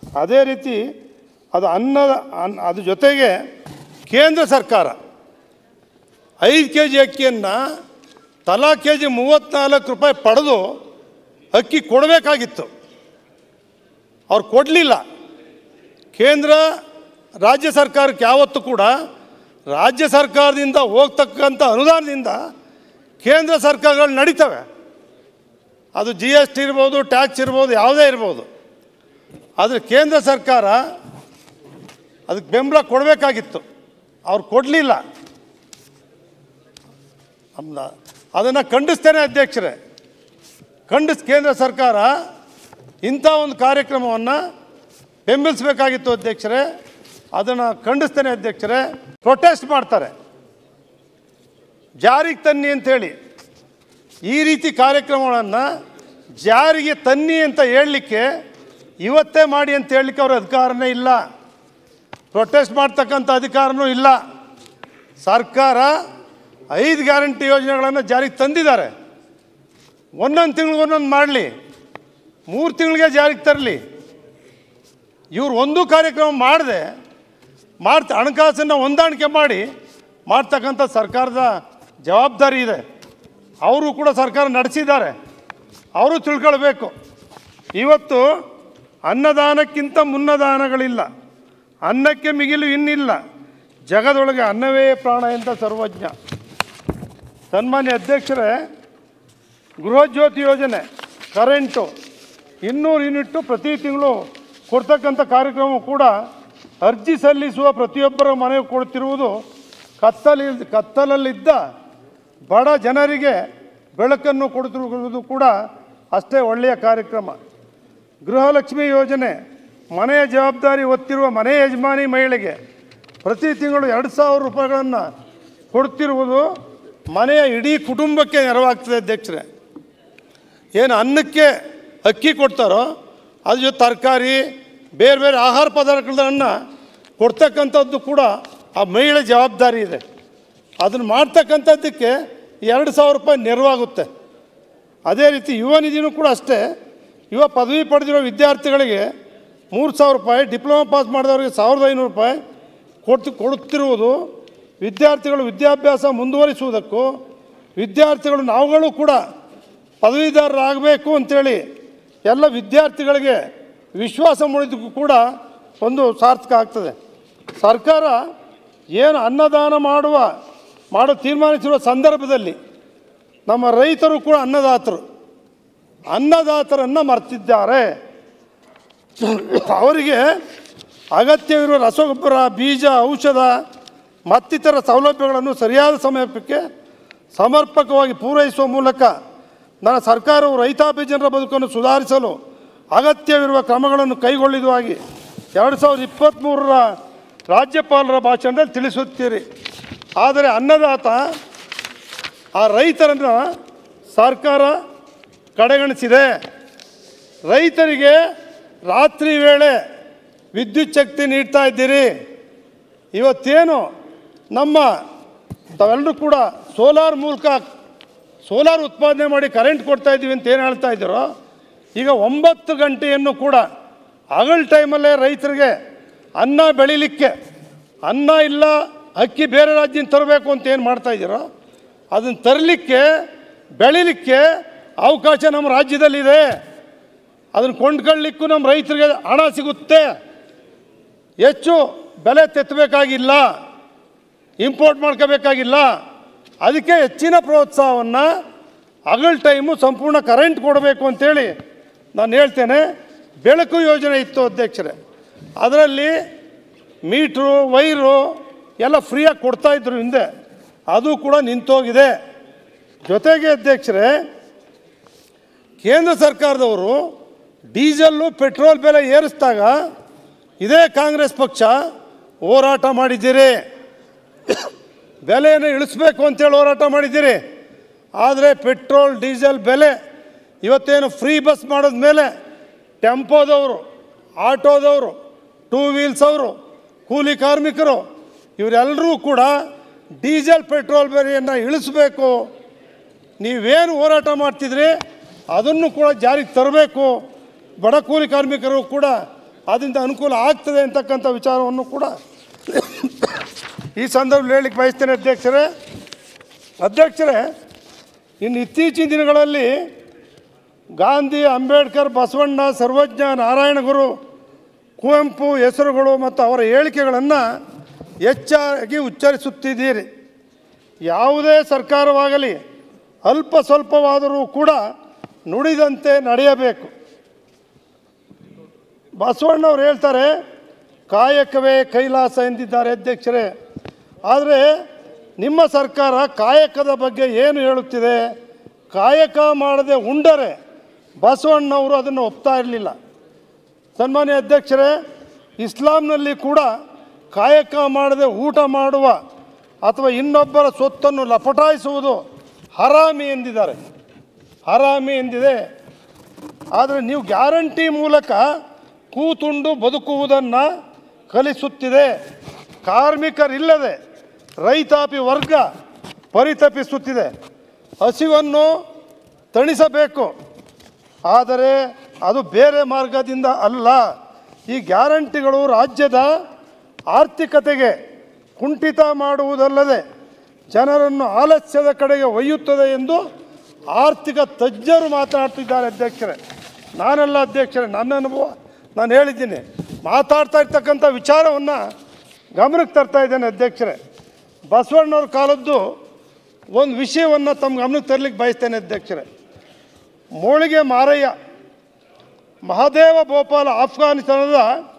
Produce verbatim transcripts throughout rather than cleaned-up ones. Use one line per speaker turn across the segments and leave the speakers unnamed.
ಅದೇ ರೀತಿ ಅದು ಅನ್ನದ ಅನ್ನ ಅದ್ರ ಜೊತೆಗೆ ಕೇಂದ್ರ ಸರ್ಕಾರ ಐದು ಕೆ ಜಿ ಅಕ್ಕಿಯನ್ನು ತಲಾ ಕೆ ಜಿ ಮೂವತ್ತ್ನಾಲ್ಕು ರೂಪಾಯಿ ಪಡೆದು ಅಕ್ಕಿ ಕೊಡಬೇಕಾಗಿತ್ತು. ಅವ್ರು ಕೊಡಲಿಲ್ಲ. ಕೇಂದ್ರ ರಾಜ್ಯ ಸರ್ಕಾರಕ್ಕೆ ಯಾವತ್ತೂ ಕೂಡ ರಾಜ್ಯ ಸರ್ಕಾರದಿಂದ ಹೋಗ್ತಕ್ಕಂಥ ಅನುದಾನದಿಂದ ಕೇಂದ್ರ ಸರ್ಕಾರಗಳು ನಡೀತವೆ. ಅದು ಜಿ ಎಸ್ ಟಿ ಇರ್ಬೋದು, ಟ್ಯಾಕ್ಸ್ ಇರ್ಬೋದು, ಯಾವುದೇ ಇರ್ಬೋದು. ಆದರೆ ಕೇಂದ್ರ ಸರ್ಕಾರ ಅದಕ್ಕೆ ಬೆಂಬಲ ಕೊಡಬೇಕಾಗಿತ್ತು. ಅವ್ರು ಕೊಡಲಿಲ್ಲ. ಅದನ್ನು ಖಂಡಿಸ್ತೇನೆ ಅಧ್ಯಕ್ಷರೇ. ಖಂಡಿಸ್ ಕೇಂದ್ರ ಸರ್ಕಾರ ಇಂಥ ಒಂದು ಕಾರ್ಯಕ್ರಮವನ್ನು ಬೆಂಬಲಿಸಬೇಕಾಗಿತ್ತು ಅಧ್ಯಕ್ಷರೇ. ಅದನ್ನು ಖಂಡಿಸ್ತೇನೆ ಅಧ್ಯಕ್ಷರೇ. ಪ್ರೊಟೆಸ್ಟ್ ಮಾಡ್ತಾರೆ, ಜಾರಿಗೆ ತನ್ನಿ ಅಂಥೇಳಿ. ಈ ರೀತಿ ಕಾರ್ಯಕ್ರಮಗಳನ್ನು ಜಾರಿಗೆ ತನ್ನಿ ಅಂತ ಹೇಳಲಿಕ್ಕೆ, ಇವತ್ತೇ ಮಾಡಿ ಅಂತ ಹೇಳಲಿಕ್ಕೆ ಅವ್ರ ಅಧಿಕಾರನೇ ಇಲ್ಲ. ಪ್ರೊಟೆಸ್ಟ್ ಮಾಡ್ತಕ್ಕಂಥ ಅಧಿಕಾರನೂ ಇಲ್ಲ. ಸರ್ಕಾರ ಐದು ಗ್ಯಾರಂಟಿ ಯೋಜನೆಗಳನ್ನು ಜಾರಿಗೆ ತಂದಿದ್ದಾರೆ. ಒಂದೊಂದು ತಿಂಗಳಿಗೆ ಒಂದೊಂದು ಮಾಡಲಿ, ಮೂರು ತಿಂಗಳಿಗೆ ಜಾರಿಗೆ ತರಲಿ. ಇವರು ಒಂದು ಕಾರ್ಯಕ್ರಮ ಮಾಡದೆ ಮಾಡ್ತಾ ಹಣಕಾಸನ್ನು ಹೊಂದಾಣಿಕೆ ಮಾಡಿ ಮಾಡ್ತಕ್ಕಂಥ ಸರ್ಕಾರದ ಜವಾಬ್ದಾರಿ ಇದೆ. ಅವರು ಕೂಡ ಸರ್ಕಾರ ನಡೆಸಿದ್ದಾರೆ, ಅವರು ತಿಳ್ಕೊಳ್ಬೇಕು. ಇವತ್ತು ಅನ್ನದಾನಕ್ಕಿಂತ ಮುನ್ನದಾನಗಳಿಲ್ಲ, ಅನ್ನಕ್ಕೆ ಮಿಗಿಲು ಇನ್ನಿಲ್ಲ, ಜಗದೊಳಗೆ ಅನ್ನವೇ ಪ್ರಾಣ ಅಂತ ಸರ್ವಜ್ಞ. ಸನ್ಮಾನ್ಯ ಅಧ್ಯಕ್ಷರೇ, ಗೃಹಜ್ಯೋತಿ ಯೋಜನೆ ಕರೆಂಟು ಇನ್ನೂರು ಯೂನಿಟ್ಟು ಪ್ರತಿ ತಿಂಗಳು ಕೊಡ್ತಕ್ಕಂಥ ಕಾರ್ಯಕ್ರಮ ಕೂಡ ಅರ್ಜಿ ಸಲ್ಲಿಸುವ ಪ್ರತಿಯೊಬ್ಬರ ಮನೆಗೆ ಕೊಡ್ತಿರುವುದು ಕತ್ತಲಿ ಕತ್ತಲಲ್ಲಿದ್ದ ಬಡ ಜನರಿಗೆ ಬೆಳಕನ್ನು ಕೊಡುತ್ತಿರುವುದು ಕೂಡ ಅಷ್ಟೇ ಒಳ್ಳೆಯ ಕಾರ್ಯಕ್ರಮ. ಗೃಹಲಕ್ಷ್ಮಿ ಯೋಜನೆ ಮನೆಯ ಜವಾಬ್ದಾರಿ ಹೊತ್ತಿರುವ ಮನೆ ಯಜಮಾನಿ ಮಹಿಳೆಗೆ ಪ್ರತಿ ತಿಂಗಳು ಎರಡು ಸಾವಿರ ರೂಪಾಯಿಗಳನ್ನು ಕೊಡ್ತಿರುವುದು ಮನೆಯ ಇಡೀ ಕುಟುಂಬಕ್ಕೆ ನೆರವಾಗ್ತದೆ ಅಧ್ಯಕ್ಷರೇ. ಏನು ಅನ್ನಕ್ಕೆ ಅಕ್ಕಿ ಕೊಡ್ತಾರೋ ಅದ್ರ ಜೊತೆ ತರಕಾರಿ, ಬೇರೆ ಬೇರೆ ಆಹಾರ ಪದಾರ್ಥಗಳನ್ನು ಕೊಡ್ತಕ್ಕಂಥದ್ದು ಕೂಡ ಆ ಮಹಿಳೆ ಜವಾಬ್ದಾರಿ ಇದೆ. ಅದನ್ನು ಮಾಡ್ತಕ್ಕಂಥದ್ದಕ್ಕೆ ಎರಡು ಸಾವಿರ ರೂಪಾಯಿ ನೆರವಾಗುತ್ತೆ. ಅದೇ ರೀತಿ ಯುವ ನಿಧಿನೂ ಕೂಡ ಅಷ್ಟೇ. ಯುವ ಪದವಿ ಪಡೆದಿರೋ ವಿದ್ಯಾರ್ಥಿಗಳಿಗೆ ಮೂರು ಸಾವಿರ ರೂಪಾಯಿ, ಡಿಪ್ಲೊಮಾ ಪಾಸ್ ಮಾಡಿದವರಿಗೆ ಸಾವಿರದ ಐನೂರು ರೂಪಾಯಿ ಕೊಡ್ತು ಕೊಡುತ್ತಿರುವುದು ವಿದ್ಯಾರ್ಥಿಗಳು ವಿದ್ಯಾಭ್ಯಾಸ ಮುಂದುವರಿಸುವುದಕ್ಕೂ, ವಿದ್ಯಾರ್ಥಿಗಳು ನಾವುಗಳು ಕೂಡ ಪದವೀಧರರಾಗಬೇಕು ಅಂಥೇಳಿ ಎಲ್ಲ ವಿದ್ಯಾರ್ಥಿಗಳಿಗೆ ವಿಶ್ವಾಸ ಮೂಡಿದ್ದಕ್ಕೂ ಕೂಡ ಒಂದು ಸಾರ್ಥಕ ಆಗ್ತದೆ. ಸರ್ಕಾರ ಏನು ಅನ್ನದಾನ ಮಾಡುವ ಮಾಡೋ ತೀರ್ಮಾನಿಸಿರುವ ಸಂದರ್ಭದಲ್ಲಿ ನಮ್ಮ ರೈತರು ಕೂಡ ಅನ್ನದಾತರು ಅನ್ನದಾತರನ್ನು ಮರ್ತಿದ್ದಾರೆ. ಅವರಿಗೆ ಅಗತ್ಯವಿರುವ ರಸಗೊಬ್ಬರ, ಬೀಜ, ಔಷಧ ಮತ್ತಿತರ ಸೌಲಭ್ಯಗಳನ್ನು ಸರಿಯಾದ ಸಮಯಕ್ಕೆ ಸಮರ್ಪಕವಾಗಿ ಪೂರೈಸುವ ಮೂಲಕ ನನ್ನ ಸರ್ಕಾರವು ರೈತಾಪಿ ಜನರ ಬದುಕನ್ನು ಸುಧಾರಿಸಲು ಅಗತ್ಯವಿರುವ ಕ್ರಮಗಳನ್ನು ಕೈಗೊಳ್ಳಿದುವಾಗಿ ಎರಡು ಸಾವಿರದ ಇಪ್ಪತ್ತ್ಮೂರರ ರಾಜ್ಯಪಾಲರ ಭಾಷಣದಲ್ಲಿ ತಿಳಿಸುತ್ತೀರಿ. ಆದರೆ ಅನ್ನದಾತ ಆ ರೈತರನ್ನು ಸರ್ಕಾರ ಕಡೆಗಣಿಸಿದೆ. ರೈತರಿಗೆ ರಾತ್ರಿ ವೇಳೆ ವಿದ್ಯುತ್ ಶಕ್ತಿ ನೀಡ್ತಾ ಇದ್ದೀರಿ. ಇವತ್ತೇನು ನಮ್ಮ ತಾವೆಲ್ಲರೂ ಕೂಡ ಸೋಲಾರ್ ಮೂಲಕ ಸೋಲಾರ್ ಉತ್ಪಾದನೆ ಮಾಡಿ ಕರೆಂಟ್ ಕೊಡ್ತಾ ಇದ್ದೀವಿ ಅಂತ ಏನು ಹೇಳ್ತಾ ಇದ್ದೀರೋ, ಈಗ ಒಂಬತ್ತು ಗಂಟೆಯನ್ನು ಕೂಡ ಹಗಲು ಟೈಮಲ್ಲೇ ರೈತರಿಗೆ ಅನ್ನ ಬೆಳಿಲಿಕ್ಕೆ, ಅನ್ನ ಇಲ್ಲ ಅಕ್ಕಿ ಬೇರೆ ರಾಜ್ಯದಿಂದ ತರಬೇಕು ಅಂತ ಏನು ಮಾಡ್ತಾ ಇದ್ದೀರೋ ಅದನ್ನು ತರಲಿಕ್ಕೆ, ಬೆಳಿಲಿಕ್ಕೆ ಅವಕಾಶ ನಮ್ಮ ರಾಜ್ಯದಲ್ಲಿದೆ. ಅದನ್ನು ಕೊಂಡ್ಕೊಳ್ಳಿಕ್ಕೂ ನಮ್ಮ ರೈತರಿಗೆ ಹಣ ಸಿಗುತ್ತೆ. ಹೆಚ್ಚು ಬೆಲೆ ತೆತ್ತಬೇಕಾಗಿಲ್ಲ, ಇಂಪೋರ್ಟ್ ಮಾಡ್ಕೋಬೇಕಾಗಿಲ್ಲ. ಅದಕ್ಕೆ ಹೆಚ್ಚಿನ ಪ್ರೋತ್ಸಾಹವನ್ನು ಹಗಲು ಟೈಮು ಸಂಪೂರ್ಣ ಕರೆಂಟ್ ಕೊಡಬೇಕು ಅಂಥೇಳಿ ನಾನು ಹೇಳ್ತೇನೆ. ಬೆಳಕು ಯೋಜನೆ ಇತ್ತು ಅಧ್ಯಕ್ಷರೇ, ಅದರಲ್ಲಿ ಮೀಟ್ರು, ವೈರು ಎಲ್ಲ ಫ್ರೀಯಾಗಿ ಕೊಡ್ತಾಯಿದ್ರು ಹಿಂದೆ, ಅದು ಕೂಡ ನಿಂತೋಗಿದೆ. ಜೊತೆಗೆ ಅಧ್ಯಕ್ಷರೇ, ಕೇಂದ್ರ ಸರ್ಕಾರದವರು ಡೀಸೆಲ್ಲು ಪೆಟ್ರೋಲ್ ಬೆಲೆ ಏರಿಸಿದಾಗ ಇದೇ ಕಾಂಗ್ರೆಸ್ ಪಕ್ಷ ಹೋರಾಟ ಮಾಡಿದ್ದೀರಿ. ಬೆಲೆಯನ್ನು ಇಳಿಸ್ಬೇಕು ಅಂತೇಳಿ ಹೋರಾಟ ಮಾಡಿದ್ದೀರಿ. ಆದರೆ ಪೆಟ್ರೋಲ್ ಡೀಸೆಲ್ ಬೆಲೆ ಇವತ್ತೇನು ಫ್ರೀ ಬಸ್ ಮಾಡೋದ ಮೇಲೆ ಟೆಂಪೋದವರು, ಆಟೋದವರು, ಟೂ ವೀಲ್ಸ್ ಅವರು, ಕೂಲಿ ಕಾರ್ಮಿಕರು ಇವರೆಲ್ಲರೂ ಕೂಡ ಡೀಸೆಲ್ ಪೆಟ್ರೋಲ್ ಬೆಲೆಯನ್ನು ಇಳಿಸಬೇಕು, ನೀವೇನು ಹೋರಾಟ ಮಾಡ್ತಿದ್ರಿ ಅದನ್ನು ಕೂಡ ಜಾರಿಗೆ ತರಬೇಕು, ಬಡ ಕೂಲಿ ಕಾರ್ಮಿಕರು ಕೂಡ ಅದರಿಂದ ಅನುಕೂಲ ಆಗ್ತದೆ ಅಂತಕ್ಕಂಥ ವಿಚಾರವನ್ನು ಕೂಡ ಈ ಸಂದರ್ಭದಲ್ಲಿ ಹೇಳಲಿಕ್ಕೆ ಬಯಸ್ತೇನೆ ಅಧ್ಯಕ್ಷರೇ. ಅಧ್ಯಕ್ಷರೇ, ಇನ್ನು ಇತ್ತೀಚಿನ ದಿನಗಳಲ್ಲಿ ಗಾಂಧಿ, ಅಂಬೇಡ್ಕರ್, ಬಸವಣ್ಣ, ಸರ್ವಜ್ಞ, ನಾರಾಯಣಗುರು, ಕುವೆಂಪು ಹೆಸರುಗಳು ಮತ್ತು ಅವರ ಹೇಳಿಕೆಗಳನ್ನು ಹೆಚ್ಚಾಗಿ ಉಚ್ಚರಿಸುತ್ತಿದ್ದೀರಿ. ಯಾವುದೇ ಸರ್ಕಾರವಾಗಲಿ ಅಲ್ಪ ಸ್ವಲ್ಪವಾದರೂ ಕೂಡ ನುಡಿದಂತೆ ನಡೆಯಬೇಕು. ಬಸವಣ್ಣವ್ರು ಹೇಳ್ತಾರೆ, ಕಾಯಕವೇ ಕೈಲಾಸ ಎಂದಿದ್ದಾರೆ ಅಧ್ಯಕ್ಷರೇ. ಆದರೆ ನಿಮ್ಮ ಸರ್ಕಾರ ಕಾಯಕದ ಬಗ್ಗೆ ಏನು ಹೇಳುತ್ತಿದೆ? ಕಾಯಕ ಮಾಡದೆ ಉಂಡರೆ ಬಸವಣ್ಣವರು ಅದನ್ನು ಒಪ್ತಾ ಇರಲಿಲ್ಲ. ಸನ್ಮಾನ್ಯ ಅಧ್ಯಕ್ಷರೇ, ಇಸ್ಲಾಂನಲ್ಲಿ ಕೂಡ ಕಾಯಕ ಮಾಡದೆ ಊಟ ಮಾಡುವ ಅಥವಾ ಇನ್ನೊಬ್ಬರ ಸೊತ್ತನ್ನು ಲಪಟಾಯಿಸುವುದು ಹರಾಮಿ ಎಂದಿದ್ದಾರೆ, ಹರಾಮಿ ಎಂದಿದೆ. ಆದರೆ ನೀವು ಗ್ಯಾರಂಟಿ ಮೂಲಕ ಕೂತುಂಡು ಬದುಕುವುದನ್ನು ಕಲಿಸುತ್ತಿದೆ. ಕಾರ್ಮಿಕರಿಲ್ಲದೆ ರೈತಾಪಿ ವರ್ಗ ಪರಿತಪಿಸುತ್ತಿದೆ. ಹಸಿವನ್ನು ತಣಿಸಬೇಕು, ಆದರೆ ಅದು ಬೇರೆ ಮಾರ್ಗದಿಂದ ಅಲ್ಲ. ಈ ಗ್ಯಾರಂಟಿಗಳು ರಾಜ್ಯದ ಆರ್ಥಿಕತೆಗೆ ಕುಂಠಿತ ಮಾಡುವುದಲ್ಲದೆ ಜನರನ್ನು ಆಲಸ್ಯದ ಕಡೆಗೆ ಒಯ್ಯುತ್ತದೆ ಎಂದು ಆರ್ಥಿಕ ತಜ್ಞರು ಮಾತನಾಡ್ತಿದ್ದಾರೆ ಅಧ್ಯಕ್ಷರೇ. ನಾನೆಲ್ಲ ಅಧ್ಯಕ್ಷರೇ, ನನ್ನ ಅನುಭವ ನಾನು ಹೇಳಿದ್ದೀನಿ. ಮಾತಾಡ್ತಾ ಇರ್ತಕ್ಕಂಥ ವಿಚಾರವನ್ನು ಗಮನಕ್ಕೆ ತರ್ತಾ ಇದ್ದೇನೆ ಅಧ್ಯಕ್ಷರೇ. ಬಸವಣ್ಣವ್ರ ಕಾಲದ್ದು ಒಂದು ವಿಷಯವನ್ನು ತಮ್ಮ ಗಮನಕ್ಕೆ ತರಲಿಕ್ಕೆ ಬಯಸ್ತೇನೆ ಅಧ್ಯಕ್ಷರೇ. ಮೋಳಿಗೆ ಮಾರಯ್ಯ ಮಹಾದೇವ ಭೋಪಾಲ ಆಫ್ಘಾನಿಸ್ತಾನದ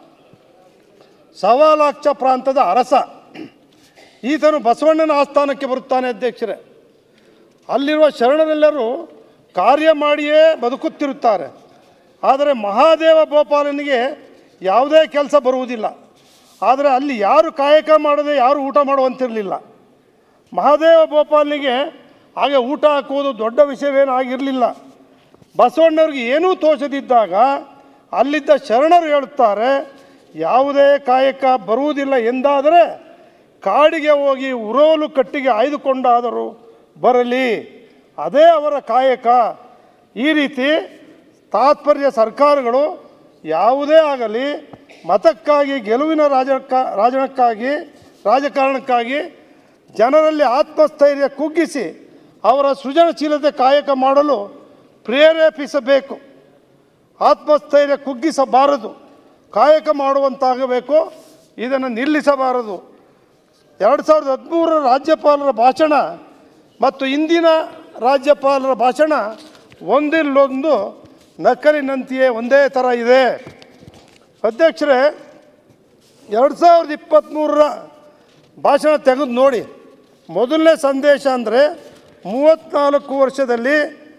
ಸವಾಲಾಕ್ಷ ಪ್ರಾಂತದ ಅರಸ. ಈತನು ಬಸವಣ್ಣನ ಆಸ್ಥಾನಕ್ಕೆ ಬರುತ್ತಾನೆ ಅಧ್ಯಕ್ಷರೇ. ಅಲ್ಲಿರುವ ಶರಣರೆಲ್ಲರೂ ಕಾರ್ಯ ಮಾಡಿಯೇ ಬದುಕುತ್ತಿರುತ್ತಾರೆ. ಆದರೆ ಮಹಾದೇವ ಭೋಪಾಲನಿಗೆ ಯಾವುದೇ ಕೆಲಸ ಬರುವುದಿಲ್ಲ. ಆದರೆ ಅಲ್ಲಿ ಯಾರು ಕಾಯಕ ಮಾಡದೆ ಯಾರು ಊಟ ಮಾಡುವಂತಿರಲಿಲ್ಲ. ಮಹಾದೇವ ಭೋಪಾಲನಿಗೆ ಹಾಗೆ ಊಟ ಹಾಕುವುದು ದೊಡ್ಡ ವಿಷಯವೇನೂ ಆಗಿರಲಿಲ್ಲ. ಬಸವಣ್ಣವ್ರಿಗೆ ಏನೂ ತೋಚದಿದ್ದಾಗ ಅಲ್ಲಿದ್ದ ಶರಣರು ಹೇಳುತ್ತಾರೆ, ಯಾವುದೇ ಕಾಯಕ ಬರುವುದಿಲ್ಲ ಎಂದಾದರೆ ಕಾಡಿಗೆ ಹೋಗಿ ಉರೋಲು ಕಟ್ಟಿಗೆ ಆಯ್ದುಕೊಂಡಾದರೂ ಬರಲಿ, ಅದೇ ಅವರ ಕಾಯಕ. ಈ ರೀತಿ ತಾತ್ಪರ್ಯ ಸರ್ಕಾರಗಳು ಯಾವುದೇ ಆಗಲಿ ಮತಕ್ಕಾಗಿ, ಗೆಲುವಿನ ರಾಜಕ ರಾಜನಕ್ಕಾಗಿ ರಾಜಕಾರಣಕ್ಕಾಗಿ ಜನರಲ್ಲಿ ಆತ್ಮಸ್ಥೈರ್ಯ ಕುಗ್ಗಿಸಿ ಅವರ ಸೃಜನಶೀಲತೆ ಕಾಯಕ ಮಾಡಲು ಪ್ರೇರೇಪಿಸಬೇಕು. ಆತ್ಮಸ್ಥೈರ್ಯ ಕುಗ್ಗಿಸಬಾರದು, ಕಾಯಕ ಮಾಡುವಂತಾಗಬೇಕು. ಇದನ್ನು ನಿಲ್ಲಿಸಬಾರದು. ಎರಡು ಸಾವಿರದ ಹದಿಮೂರರ ರಾಜ್ಯಪಾಲರ ಭಾಷಣ ಮತ್ತು ಇಂದಿನ ರಾಜ್ಯಪಾಲರ ಭಾಷಣ ಒಂದಿಲ್ಲೊಂದು ನಕಲಿನಂತೆಯೇ ಒಂದೇ ಥರ ಇದೆ ಅಧ್ಯಕ್ಷರೇ. ಎರಡು ಸಾವಿರದ ಇಪ್ಪತ್ತ್ಮೂರರ ಭಾಷಣ ತೆಗೆದು ನೋಡಿ. ಮೊದಲನೇ ಸಂದೇಶ ಅಂದರೆ ಮೂವತ್ತ್ನಾಲ್ಕು ವರ್ಷದಲ್ಲಿ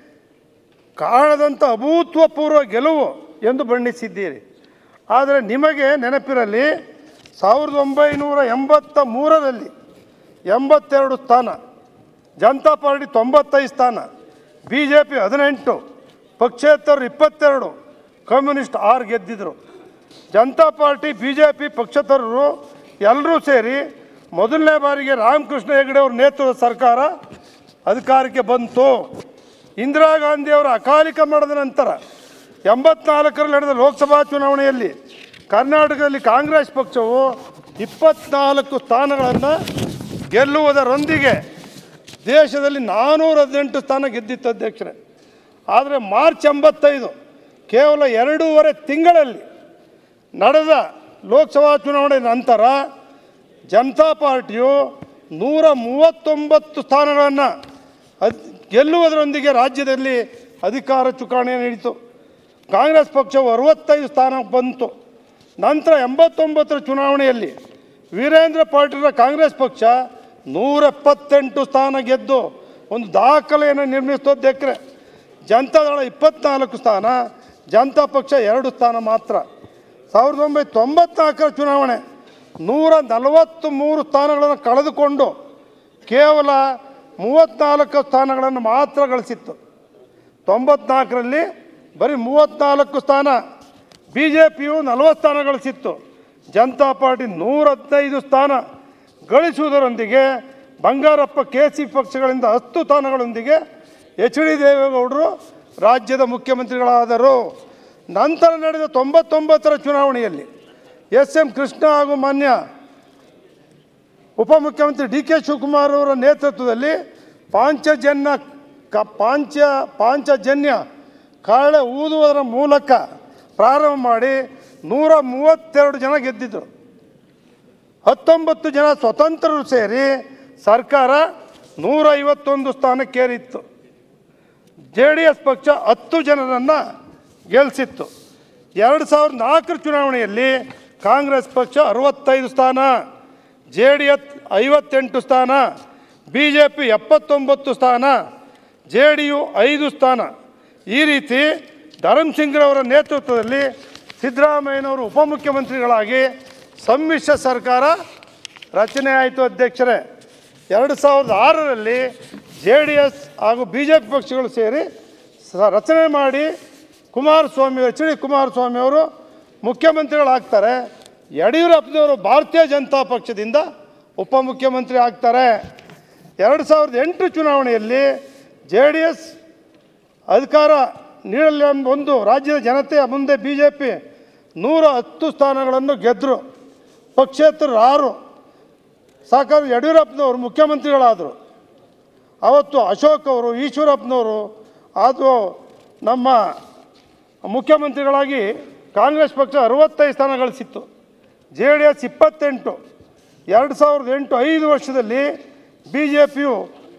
ಕಾಣದಂಥ ಅಭೂತಪೂರ್ವ ಗೆಲುವು ಎಂದು ಬಣ್ಣಿಸಿದ್ದೀರಿ. ಆದರೆ ನಿಮಗೆ ನೆನಪಿರಲಿ, ಸಾವಿರದ ಒಂಬೈನೂರ ಎಂಬತ್ತ ಮೂರರಲ್ಲಿ ಎಂಬತ್ತೆರಡು ಸ್ಥಾನ, ಜನತಾ ಪಾರ್ಟಿ ತೊಂಬತ್ತೈದು ಸ್ಥಾನ, ಬಿ ಜೆ ಪಿ ಹದಿನೆಂಟು, ಪಕ್ಷೇತರರು ಇಪ್ಪತ್ತೆರಡು, ಕಮ್ಯುನಿಸ್ಟ್ ಆರು ಗೆದ್ದಿದ್ರು. Janata party, B J P, ಪಕ್ಷೇತರರು ಎಲ್ಲರೂ ಸೇರಿ ಮೊದಲನೇ ಬಾರಿಗೆ ರಾಮಕೃಷ್ಣ ಹೆಗಡೆ ಅವರ ನೇತೃತ್ವದ ಸರ್ಕಾರ ಅಧಿಕಾರಕ್ಕೆ ಬಂತು. ಇಂದಿರಾ ಗಾಂಧಿಯವರ ಅಕಾಲಿಕ ಮರಣದ ನಂತರ ಎಂಬತ್ನಾಲ್ಕರಲ್ಲಿ ನಡೆದ ಲೋಕಸಭಾ ಚುನಾವಣೆಯಲ್ಲಿ ಕರ್ನಾಟಕದಲ್ಲಿ ಕಾಂಗ್ರೆಸ್ ಪಕ್ಷವು ಇಪ್ಪತ್ನಾಲ್ಕು ಸ್ಥಾನಗಳನ್ನು ಗೆಲ್ಲುವುದರೊಂದಿಗೆ ದೇಶದಲ್ಲಿ ನಾನ್ನೂರ ಹದಿನೆಂಟು ಸ್ಥಾನ ಗೆದ್ದಿತ್ತು ಅಧ್ಯಕ್ಷರೇ. ಆದರೆ ಮಾರ್ಚ್ ಎಂಬತ್ತೈದು ಕೇವಲ ಎರಡೂವರೆ ತಿಂಗಳಲ್ಲಿ ನಡೆದ ಲೋಕಸಭಾ ಚುನಾವಣೆ ನಂತರ ಜನತಾ ಪಾರ್ಟಿಯು ನೂರ ಮೂವತ್ತೊಂಬತ್ತು ಸ್ಥಾನಗಳನ್ನು ಅದ್ ಗೆಲ್ಲುವುದರೊಂದಿಗೆ ರಾಜ್ಯದಲ್ಲಿ ಅಧಿಕಾರ ಚುಕ್ಕಾಣಿ ನೀಡಿತು. ಕಾಂಗ್ರೆಸ್ ಪಕ್ಷವು ಅರವತ್ತೈದು ಸ್ಥಾನ ಬಂತು. ನಂತರ ಎಂಬತ್ತೊಂಬತ್ತರ ಚುನಾವಣೆಯಲ್ಲಿ ವೀರೇಂದ್ರ ಪಾಟೀಲರ ಕಾಂಗ್ರೆಸ್ ಪಕ್ಷ ನೂರ ಎಪ್ಪತ್ತೆಂಟು ಸ್ಥಾನ ಗೆದ್ದು ಒಂದು ದಾಖಲೆಯನ್ನು ನಿರ್ಮಿಸಿತು ಅಧ್ಯಕ್ಷರೇ. ಜನತಾದಳ ಇಪ್ಪತ್ನಾಲ್ಕು ಸ್ಥಾನ, ಜನತಾ ಪಕ್ಷ ಎರಡು ಸ್ಥಾನ ಮಾತ್ರ. ಸಾವಿರದ ಒಂಬೈನೂರ ತೊಂಬತ್ನಾಲ್ಕರ ಚುನಾವಣೆ ನೂರ ನಲವತ್ತು ಮೂರು ಸ್ಥಾನಗಳನ್ನು ಕಳೆದುಕೊಂಡು ಕೇವಲ ಮೂವತ್ತ್ನಾಲ್ಕು ಸ್ಥಾನಗಳನ್ನು ಮಾತ್ರ ಗಳಿಸಿತ್ತು. ತೊಂಬತ್ನಾಲ್ಕರಲ್ಲಿ ಬರೀ ಮೂವತ್ತ್ನಾಲ್ಕು ಸ್ಥಾನ, ಬಿ ಜೆ ಪಿಯು ನಲವತ್ತು ಸ್ಥಾನ ಗಳಿಸಿತ್ತು. ಜನತಾ ಪಾರ್ಟಿ ನೂರ ಹದಿನೈದು ಸ್ಥಾನ ಗಳಿಸುವುದರೊಂದಿಗೆ ಬಂಗಾರಪ್ಪ, ಕೆ ಸಿ ಪಕ್ಷಗಳಿಂದ ಹತ್ತು ಸ್ಥಾನಗಳೊಂದಿಗೆ ಎಚ್ ಡಿ ದೇವೇಗೌಡರು ರಾಜ್ಯದ ಮುಖ್ಯಮಂತ್ರಿಗಳಾದರು. ನಂತರ ನಡೆದ ತೊಂಬತ್ತೊಂಬತ್ತರ ಚುನಾವಣೆಯಲ್ಲಿ ಎಸ್ ಎಂ ಕೃಷ್ಣ ಹಾಗೂ ಮಾನ್ಯ ಉಪಮುಖ್ಯಮಂತ್ರಿ ಡಿ ಕೆ ಶಿವಕುಮಾರ್ ಅವರ ನೇತೃತ್ವದಲ್ಲಿ ಪಾಂಚಜನ್ಯ ಕ ಪಾಂಚ ಪಾಂಚಜನ್ಯ ಕಾಳೆ ಊದುವುದರ ಮೂಲಕ ಪ್ರಾರಂಭ ಮಾಡಿ ನೂರ ಮೂವತ್ತೆರಡು ಜನ ಗೆದ್ದಿದ್ದರು. ಹತ್ತೊಂಬತ್ತು ಜನ ಸ್ವತಂತ್ರರು ಸೇರಿ ಸರ್ಕಾರ ನೂರ ಐವತ್ತೊಂದು ಸ್ಥಾನಕ್ಕೇರಿತ್ತು. ಜೆ ಡಿ ಎಸ್ ಪಕ್ಷ ಹತ್ತು ಜನರನ್ನು ಗೆಲ್ಲಿಸಿತ್ತು. ಎರಡು ಸಾವಿರದ ನಾಲ್ಕರ ಚುನಾವಣೆಯಲ್ಲಿ ಕಾಂಗ್ರೆಸ್ ಪಕ್ಷ ಅರವತ್ತೈದು ಸ್ಥಾನ, ಜೆ ಡಿ ಎಸ್ ಐವತ್ತೆಂಟು ಸ್ಥಾನ, ಬಿ ಜೆ ಪಿ ಎಪ್ಪತ್ತೊಂಬತ್ತು ಸ್ಥಾನ, ಜೆ ಡಿ ಯು ಐದು ಸ್ಥಾನ. ಈ ರೀತಿ ಧರ್ಮಸಿಂಗ್ರವರ ನೇತೃತ್ವದಲ್ಲಿ ಸಿದ್ದರಾಮಯ್ಯನವರು ಉಪಮುಖ್ಯಮಂತ್ರಿಗಳಾಗಿ ಸಮ್ಮಿಶ್ರ ಸರ್ಕಾರ ರಚನೆ ಆಯಿತು. ಅಧ್ಯಕ್ಷರೇ, ಎರಡು ಸಾವಿರದ ಆರರಲ್ಲಿ ಜೆ ಡಿ ಎಸ್ ಹಾಗೂ ಬಿ ಜೆ ಪಿ ಪಕ್ಷಗಳು ಸೇರಿ ಸ ರಚನೆ ಮಾಡಿ ಕುಮಾರಸ್ವಾಮಿ ಎಚ್ ಡಿ ಕುಮಾರಸ್ವಾಮಿ ಅವರು ಮುಖ್ಯಮಂತ್ರಿಗಳಾಗ್ತಾರೆ. ಯಡಿಯೂರಪ್ಪನವರು ಭಾರತೀಯ ಜನತಾ ಪಕ್ಷದಿಂದ ಉಪಮುಖ್ಯಮಂತ್ರಿ ಆಗ್ತಾರೆ. ಎರಡು ಸಾವಿರದ ಎಂಟು ಚುನಾವಣೆಯಲ್ಲಿ ಜೆ ಡಿ ಎಸ್ ಅಧಿಕಾರ ನೀಡಲಿ ಒಂದು ರಾಜ್ಯದ ಜನತೆಯ ಮುಂದೆ ಬಿ ಜೆ ಪಿ ನೂರ ಹತ್ತು ಸ್ಥಾನಗಳನ್ನು ಗೆದ್ದರು. ಪಕ್ಷೇತರರು ಆರು. ಸಾಕಾಗಿ ಯಡಿಯೂರಪ್ಪನವರು ಮುಖ್ಯಮಂತ್ರಿಗಳಾದರು. ಅವತ್ತು ಅಶೋಕ್ ಅವರು, ಈಶ್ವರಪ್ಪನವರು ಅದು ನಮ್ಮ ಮುಖ್ಯಮಂತ್ರಿಗಳಾಗಿ ಕಾಂಗ್ರೆಸ್ ಪಕ್ಷ ಅರವತ್ತೈದು ಸ್ಥಾನ ಗಳಿಸಿತ್ತು. ಜೆ ಡಿ ಎಸ್ ಇಪ್ಪತ್ತೆಂಟು. ಎರಡು ಸಾವಿರದ ಎಂಟು ಐದು ವರ್ಷದಲ್ಲಿ ಬಿ ಜೆ ಪಿಯು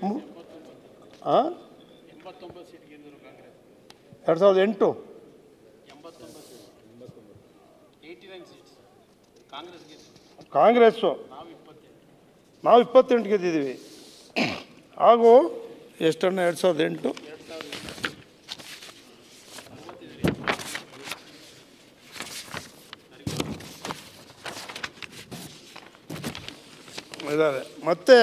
ಎರಡು ಸಾವಿರದ ಎಂಟು ಕಾಂಗ್ರೆಸ್ಸು ನಾವು ಇಪ್ಪತ್ತೆಂಟು ಗೆದ್ದಿದ್ದೀವಿ. ಹಾಗೂ ಎಷ್ಟನ್ನ ಎರಡು ಸಾವಿರದ ಎಂಟು ಇದ್ದಾರೆ. ಮತ್ತು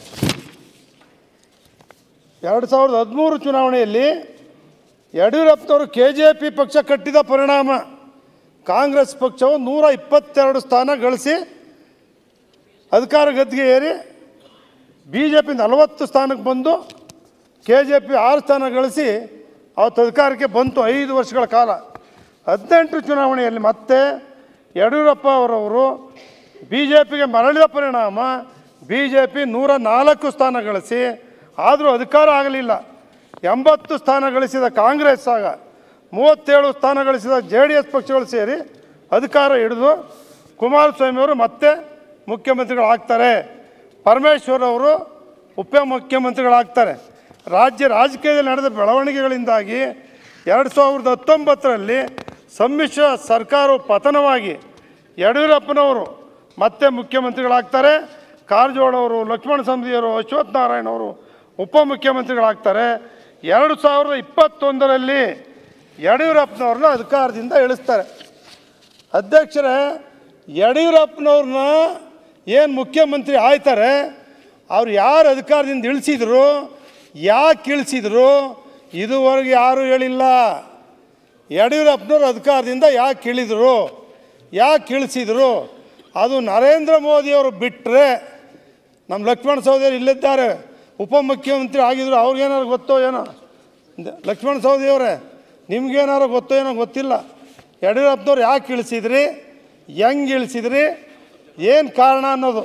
ಎರಡು ಸಾವಿರದ ಹದಿಮೂರು ಚುನಾವಣೆಯಲ್ಲಿ ಯಡಿಯೂರಪ್ಪನವರು ಕೆ ಜೆ ಪಿ ಪಕ್ಷ ಕಟ್ಟಿದ ಪರಿಣಾಮ ಕಾಂಗ್ರೆಸ್ ಪಕ್ಷವು ನೂರ ಇಪ್ಪತ್ತೆರಡು ಸ್ಥಾನ ಗಳಿಸಿ ಅಧಿಕಾರ ಗದ್ದಿಗೆ ಏರಿ ಬಿ ಜೆ ಪಿ ನಲವತ್ತು ಸ್ಥಾನಕ್ಕೆ ಬಂದು ಕೆ ಜೆ ಪಿ ಆರು ಸ್ಥಾನ ಗಳಿಸಿ ಅವತ್ತು ಅಧಿಕಾರಕ್ಕೆ ಬಂತು ಐದು ವರ್ಷಗಳ ಕಾಲ. ಹದಿನೆಂಟು ಚುನಾವಣೆಯಲ್ಲಿ ಮತ್ತೆ ಯಡಿಯೂರಪ್ಪ ಅವರವರು ಬಿ ಜೆ ಪಿಗೆ ಮರಳಿದ ಪರಿಣಾಮ ಬಿ ಜೆ ಪಿ ನೂರ ನಾಲ್ಕು ಸ್ಥಾನ ಗಳಿಸಿ ಆದರೂ ಅಧಿಕಾರ ಆಗಲಿಲ್ಲ. ಎಂಬತ್ತು ಸ್ಥಾನ ಗಳಿಸಿದ ಕಾಂಗ್ರೆಸ್ ಆಗ ಮೂವತ್ತೇಳು ಸ್ಥಾನ ಗಳಿಸಿದ ಜೆ ಡಿ ಎಸ್ ಪಕ್ಷಗಳು ಸೇರಿ ಅಧಿಕಾರ ಹಿಡಿದು ಕುಮಾರಸ್ವಾಮಿಯವರು ಮತ್ತೆ ಮುಖ್ಯಮಂತ್ರಿಗಳಾಗ್ತಾರೆ. ಪರಮೇಶ್ವರ್ ಅವರು ಉಪಮುಖ್ಯಮಂತ್ರಿಗಳಾಗ್ತಾರೆ. ರಾಜ್ಯ ರಾಜಕೀಯದಲ್ಲಿ ನಡೆದ ಬೆಳವಣಿಗೆಗಳಿಂದಾಗಿ ಎರಡು ಸಾವಿರದ ಹತ್ತೊಂಬತ್ತರಲ್ಲಿ ಸಮ್ಮಿಶ್ರ ಸರ್ಕಾರವು ಪತನವಾಗಿ ಯಡಿಯೂರಪ್ಪನವರು ಮತ್ತೆ ಮುಖ್ಯಮಂತ್ರಿಗಳಾಗ್ತಾರೆ. ಕಾರಜೋಳ ಅವರು, ಲಕ್ಷ್ಮಣ ಸವದಿಯವರು, ಅಶ್ವಥ್ ನಾರಾಯಣ ಅವರು ಉಪಮುಖ್ಯಮಂತ್ರಿಗಳಾಗ್ತಾರೆ. ಎರಡು ಸಾವಿರದ ಇಪ್ಪತ್ತೊಂದರಲ್ಲಿ ಯಡಿಯೂರಪ್ಪನವ್ರನ್ನ ಅಧಿಕಾರದಿಂದ ಇಳಿಸ್ತಾರೆ. ಅಧ್ಯಕ್ಷರೇ, ಯಡಿಯೂರಪ್ಪನವ್ರನ್ನ ಏನು ಮುಖ್ಯಮಂತ್ರಿ ಆಯ್ತಾರೆ, ಅವ್ರು ಯಾರು ಅಧಿಕಾರದಿಂದ ಇಳಿಸಿದ್ರು, ಯಾಕೆ ಇಳಿಸಿದ್ರು, ಇದುವರೆಗೆ ಯಾರೂ ಹೇಳಿಲ್ಲ. ಯಡಿಯೂರಪ್ಪನವ್ರು ಅಧಿಕಾರದಿಂದ ಯಾಕೆ ಇಳಿದರು, ಯಾಕೆ ಇಳಿಸಿದರು, ಅದು ನರೇಂದ್ರ ಮೋದಿಯವರು ಬಿಟ್ಟರೆ ನಮ್ಮ ಲಕ್ಷ್ಮಣ ಸವದಿಯವರು ಇಲ್ಲಿದ್ದಾರೆ, ಉಪಮುಖ್ಯಮಂತ್ರಿ ಆಗಿದ್ರು, ಅವ್ರಿಗೇನಾರು ಗೊತ್ತೋ ಏನೋ. ಲಕ್ಷ್ಮಣ ಸವದಿಯವರೇ, ನಿಮ್ಗೇನಾರು ಗೊತ್ತೋ ಏನೋ ಗೊತ್ತಿಲ್ಲ. ಯಡಿಯೂರಪ್ಪನವ್ರು ಯಾಕೆ ಇಳಿಸಿದ್ರಿ, ಹೆಂಗೆ ಇಳಿಸಿದ್ರಿ, ಏನು ಕಾರಣ ಅನ್ನೋದು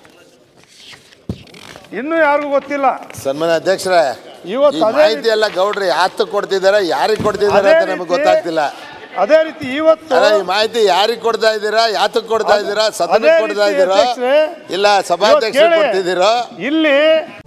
ಇನ್ನೂ ಯಾರಿಗೂ ಗೊತ್ತಿಲ್ಲ.
ಸನ್ಮಾನ್ಯ ಅಧ್ಯಕ್ಷರೇ, ಇವತ್ತು ಮಾಹಿತಿ ಎಲ್ಲ ಗೌಡ್ರಿ ಯಾತು ಕೊಡ್ತಿದ್ದಾರೆ, ಯಾರಿಗೆ ಕೊಡ್ತಿದ್ದಾರೆ ಅಂತ ನಮಗೆ ಗೊತ್ತಾಗ್ತಿಲ್ಲ.
ಅದೇ ರೀತಿ ಇವತ್ತು
ಈ ಮಾಹಿತಿ ಯಾರಿಗೆ ಕೊಡ್ತಾ ಇದ್ದೀರಾ, ಯಾತಕ್ಕೆ ಕೊಡ್ತಾ ಇದ್ದೀರಾ, ಸದನಕ್ಕೆ ಕೊಡ್ತಾ ಇದ್ದೀರಾ, ಇಲ್ಲ ಸಭಾಧ್ಯಕ್ಷರು ಕೊಡ್ತಿದ್ದೀರಾ?
ಇಲ್ಲಿ